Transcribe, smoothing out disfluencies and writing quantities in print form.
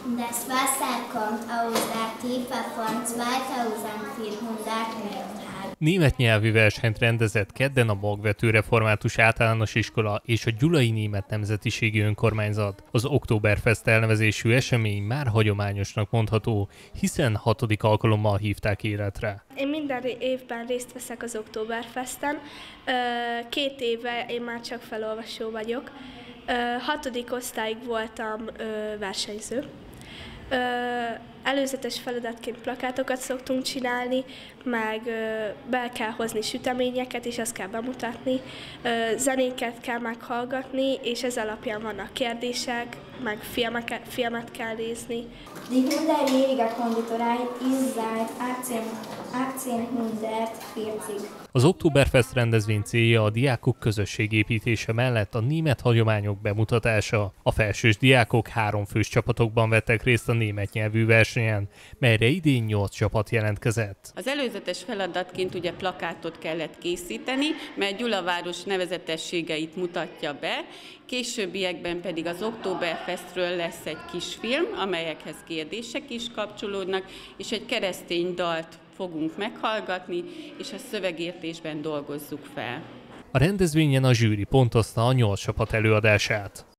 Das Wasser kommt aus der Tiefe von 2400 Metern. Német nyelvű versenyt rendezett kedden a Magvető Református Általános Iskola és a Gyulai Német Nemzetiségi Önkormányzat. Az Oktoberfest elnevezésű esemény már hagyományosnak mondható, hiszen 6. alkalommal hívták életre. Én minden évben részt veszek az Oktoberfesten. 2 éve én már csak felolvasó vagyok. 6. osztályig voltam versenyző. Előzetes feladatként plakátokat szoktunk csinálni, meg be kell hozni süteményeket, és azt kell bemutatni. Zenéket kell meghallgatni, és ez alapján vannak kérdések, meg filmet kell nézni. Die 100-jährige Konditorei ist seit 1840. Az Oktoberfest rendezvény célja a diákok közösségépítése mellett a német hagyományok bemutatása. A felsős diákok 3 fős csapatokban vettek részt a német nyelvű versenyen, melyre idén 8 csapat jelentkezett. Az előzetes feladatként ugye plakátot kellett készíteni, mert Gyula város nevezetességeit mutatja be, későbbiekben pedig az Oktoberfestről lesz egy kis film, amelyekhez kérdések is kapcsolódnak, és egy keresztény dalt fogunk meghallgatni, és a szövegértésben dolgozzuk fel. A rendezvényen a zsűri pontozta a 8 csapat előadását.